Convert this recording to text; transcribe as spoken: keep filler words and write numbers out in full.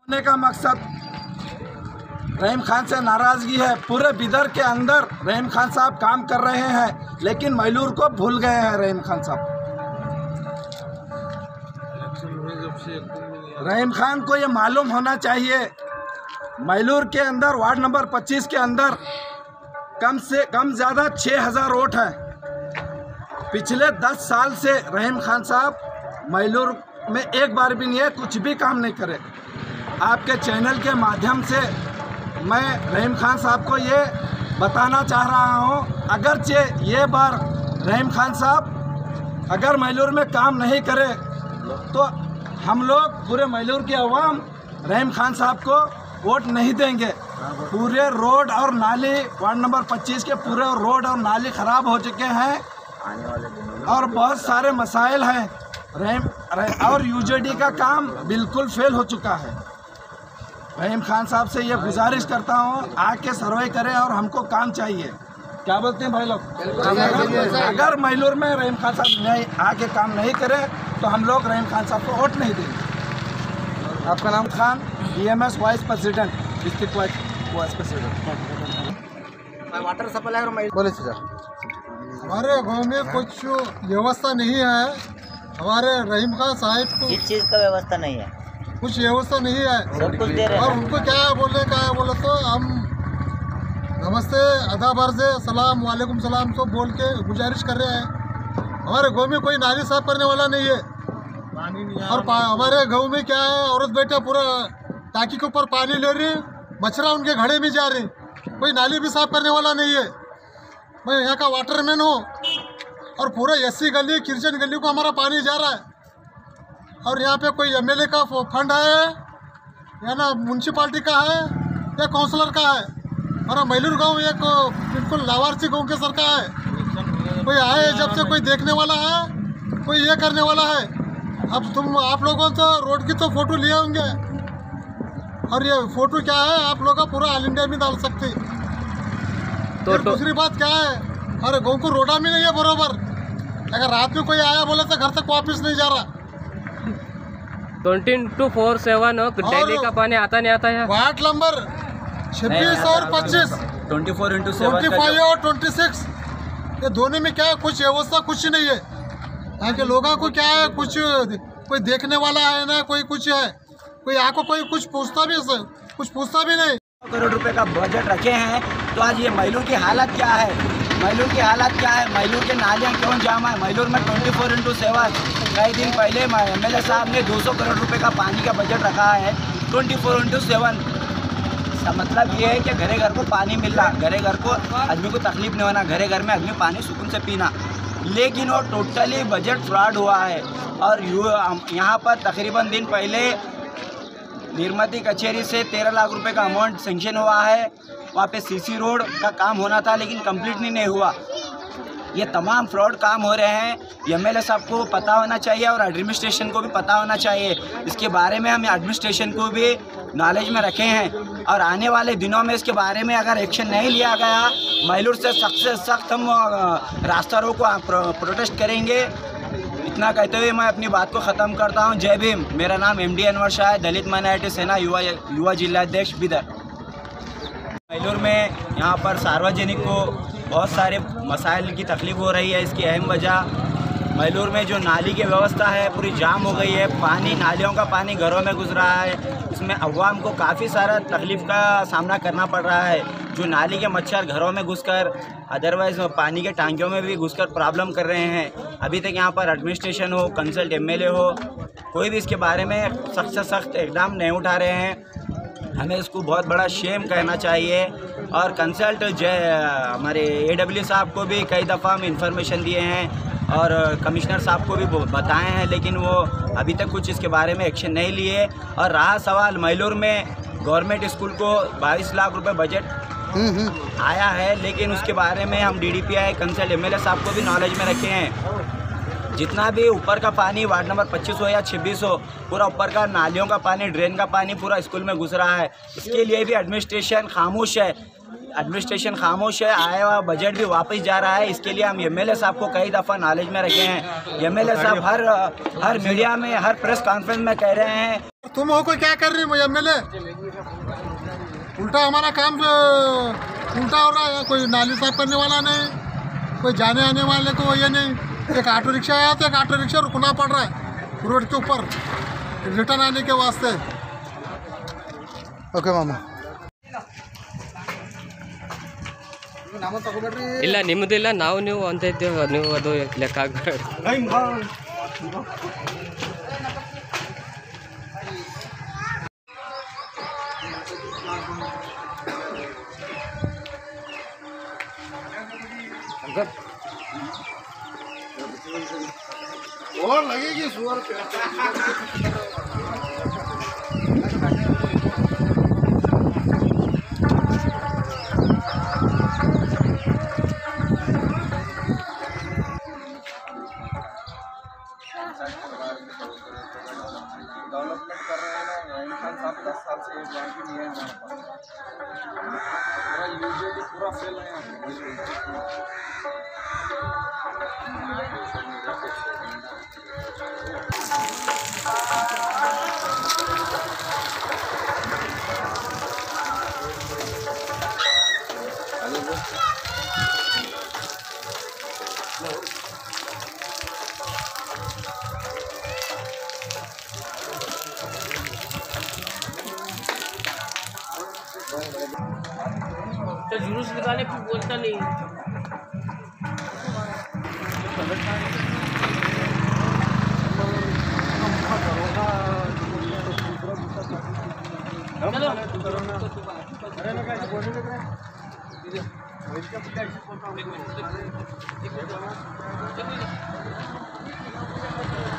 होने का मकसद रहीम खान से नाराज़गी है। पूरे बिदर के अंदर रहीम खान साहब काम कर रहे हैं, लेकिन मैलूर को भूल गए हैं रहीम खान साहब। रहीम खान को ये मालूम होना चाहिए, मैलूर के अंदर वार्ड नंबर पच्चीस के अंदर कम से कम ज़्यादा छः हज़ार वोट है। पिछले दस साल से रहीम खान साहब मैलूर में एक बार भी नहीं है, कुछ भी काम नहीं करे। आपके चैनल के माध्यम से मैं रहीम खान साहब को ये बताना चाह रहा हूँ, अगरचे ये बार रहीम खान साहब अगर मैलूर में काम नहीं करे तो हम लोग पूरे मैलूर के अवाम रहीम खान साहब को वोट नहीं देंगे। पूरे रोड और नाली वार्ड नंबर पच्चीस के पूरे रोड और नाली ख़राब हो चुके हैं और बहुत सारे मसाइल हैं। रहीम और यूजेडी का काम बिल्कुल फेल हो चुका है। रहीम खान साहब से ये गुजारिश करता हूँ, आके सर्वे करें और हमको काम चाहिए। क्या बोलते हैं भाई लोग? अगर, अगर मैलूर में रहीम खान साहब नहीं आके काम नहीं करें तो हम लोग रहीम खान साहब को वोट नहीं देंगे। आपका नाम? Khan, BMS vice president, district vice president. Water supply और बोले सर, हमारे गाँव में कुछ व्यवस्था नहीं है। हमारे रहीम खान साहब को किस चीज़ का व्यवस्था नहीं है? कुछ व्यवस्था नहीं है, सब कुछ दे रहे हैं। और उनको क्या है बोले क्या है बोले तो हम नमस्ते आधा बार से सलाम वालेकुम सलाम तो बोल के गुजारिश कर रहे हैं। हमारे गाँव में कोई नाली साफ करने वाला नहीं है, पानी नहीं है। और हमारे गाँव में क्या है, औरत बेटा पूरा टाकी के ऊपर पानी ले रही, मच्छरा उनके घड़े में जा रही, कोई नाली भी साफ करने वाला नहीं है। मैं यहाँ का वाटरमैन हूँ और पूरा एससी गली किरचन गली को हमारा पानी जा रहा है। और यहाँ पे कोई एमएलए का फंड है या ना म्यूनसिपाल्टी का है या काउंसलर का है। हमारा मैलूर गांव एक बिल्कुल लावारसी गांव के सर का है। कोई आए जब से कोई देखने वाला है, कोई ये करने वाला है। अब तुम आप लोगों तो रोड की तो फोटो लिए होंगे और ये फोटो क्या है आप लोग का पूरा ऑल इंडिया में डाल सकते। तो दूसरी बात क्या है, अरे गाँव को रोडा में नहीं है बरोबर। अगर रात में कोई आया बोले तो घर तक वापस नहीं जा रहा। Twenty two four seven daily का पानी आता नहीं आता है। वार्ड नंबर छब्बीस और पच्चीस twenty four into twenty five और ट्वेंटी सिक्स ये दोनों में क्या है, कुछ व्यवस्था कुछ नहीं है। यहाँ के लोगों को क्या है, कुछ कोई देखने वाला है ना, कोई कुछ है, कोई आको कोई कुछ पूछता भी कुछ पूछता भी नहीं। करोड़ रुपए का बजट रखे हैं तो आज ये मैलूर की हालत क्या है? मैलूर की हालत क्या है? मैलूर के नालियाँ क्यों जाम है? मैलूर में ट्वेंटी फोर इंटू सेवन कई दिन पहले एम एल ए साहब ने दो सौ करोड़ रुपए का पानी का बजट रखा है। ट्वेंटी फोर इंटू सेवन इसका मतलब ये है कि घरे घर को पानी मिल रहा, घरे घर को आदमी को तकलीफ नहीं होना, घरे घर में आदमी पानी सुकून से पीना। लेकिन वो टोटली बजट फ्रॉड हुआ है। और यहाँ पर तकरीबन दिन पहले निर्मती कचहरी से तेरह लाख रुपए का अमाउंट सेंक्शन हुआ है। वहाँ पे सीसी रोड का काम होना था लेकिन कंप्लीट नहीं, नहीं हुआ। ये तमाम फ्रॉड काम हो रहे हैं। एमएलए साहब को पता होना चाहिए और एडमिनिस्ट्रेशन को भी पता होना चाहिए। इसके बारे में हम एडमिनिस्ट्रेशन को भी नॉलेज में रखे हैं और आने वाले दिनों में इसके बारे में अगर एक्शन नहीं लिया गया, मैलूर से सख्त से सख्त हम रास्ता रोको प्रोटेस्ट करेंगे। इतना कहते हुए मैं अपनी बात को ख़त्म करता हूँ। जय भीम। मेरा नाम एम डी अनवर शाह है, दलित माइनॉरिटी सेना युवा युवा जिलाध्यक्ष बिदर। मैलूर में यहाँ पर सार्वजनिक को बहुत सारे मसाइल की तकलीफ हो रही है। इसकी अहम वजह मैलूर में जो नाली की व्यवस्था है पूरी जाम हो गई है। पानी नालियों का पानी घरों में घुस रहा है। इसमें अवाम को काफ़ी सारा तकलीफ़ का सामना करना पड़ रहा है। जो नाली के मच्छर घरों में घुसकर अदरवाइज़ पानी के टांकियों में भी घुसकर प्रॉब्लम कर रहे हैं। अभी तक यहाँ पर एडमिनिस्ट्रेशन हो, कंसल्ट एमएलए हो, कोई भी इसके बारे में सख्त से सख्त इकदाम नहीं उठा रहे हैं। हमें इसको बहुत बड़ा शेम कहना चाहिए। और कंसल्ट जय हमारे एडब्ल्यू साहब को भी कई दफ़ा हम इंफॉर्मेशन दिए हैं और कमिश्नर साहब को भी बताए हैं, लेकिन वो अभी तक कुछ इसके बारे में एक्शन नहीं लिए। और रहा सवाल मैलूर में गवर्नमेंट स्कूल को बाईस लाख रुपए बजट आया है, लेकिन उसके बारे में हम डीडीपीआई कंसल्ट एमएलए साहब को भी नॉलेज में रखे हैं। जितना भी ऊपर का पानी वार्ड नंबर पच्चीस हो या छब्बीस हो, पूरा ऊपर का नालियों का पानी, ड्रेन का पानी पूरा स्कूल में घुस रहा है। इसके लिए भी एडमिनिस्ट्रेशन खामोश है एडमिनिस्ट्रेशन खामोश है। आया हुआ बजट भी वापस जा रहा है। इसके लिए हम एमएलए साहब को कई दफ़ा नॉलेज में रखे हैं। एमएलए साहब हर हर मीडिया में, हर प्रेस कॉन्फ्रेंस में कह रहे हैं। तुम हो को क्या कर रही हो एमएलए? उल्टा हमारा काम उल्टा हो रहा है। कोई नाली साफ करने वाला नहीं, कोई जाने आने वाले को ये नहीं। एक ऑटो रिक्शा आया तो एक ऑटो रिक्शा रुकना पड़ रहा है रोड के ऊपर रिटर्न आने के वास्ते। ओके मामा, ಇಲ್ಲ ನಿಮ್ಮದಿಲ್ಲ, ನಾವು ನೀವು ಅಂತ ಇದ್ದೇವೆ, ನೀವು ಅದು ಲೆಕ್ಕ ಹಾಕ್ಬೇಡಿ. और लगेगी सुअर पे। डेवलपमेंट कर रहे हैं ना, इमरान साहब दस साल से एक बार भी नहीं है हमारे पास। पूरा यूजुअली पूरा फेल है। तो जुलूस निकाले कुछ बोलता नहीं। चलो